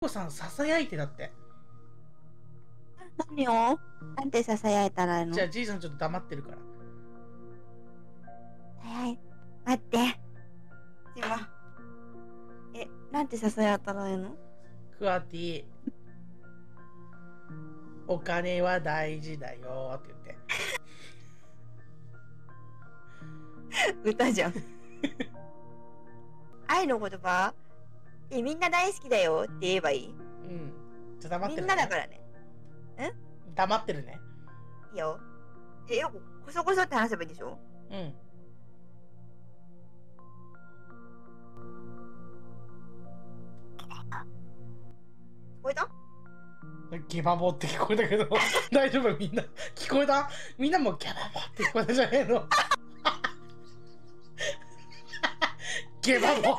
こさんささやいてだって。 何をなんてささやいたらいいの？ じゃあじいさんちょっと黙ってるから。 はい。待って。今。なんてささやいたらいいの？ クワティ、お金は大事だよって言って。 歌じゃん。愛の言葉みんな大好きだよって言えばいい？ うん。じゃあ黙ってるね。 みんなだからね。 黙ってるね。 いいよ。よくこそこそって話せばいいでしょ？ うん。 聞こえた？ ゲバボって聞こえたけど大丈夫？みんな聞こえた？みんなもゲバボって聞こえたじゃねえの？ゲバボ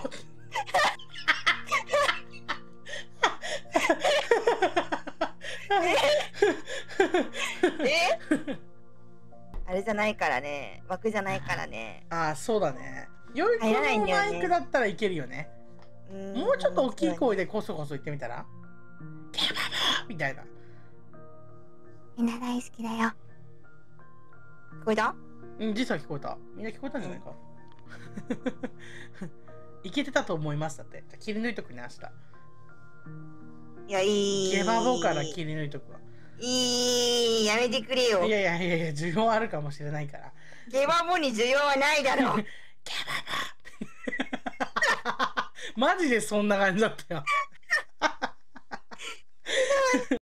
あれじゃないからね。枠じゃないからね。 ああ、そうだね。よい子のマイクだったらいけるよね。もうちょっと大きい声でコソコソ言ってみたら、ゲバボみたいな。 みんな大好きだよ。聞こえた？ うん、実は聞こえた。みんな聞こえたんじゃないか。いけてたと思いますだって。切り抜いとくね、明日。 いや、いい。 ゲバボから切り抜いとくわ。 やめてくれよ。 いや、需要あるかもしれないから。 ゲバボに需要はないだろう。 ゲバボマジでそんな感じだったよ。